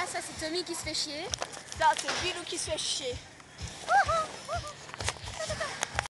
Voilà, ça c'est Tommy qui se fait chier. Ça c'est Bilou qui se fait chier.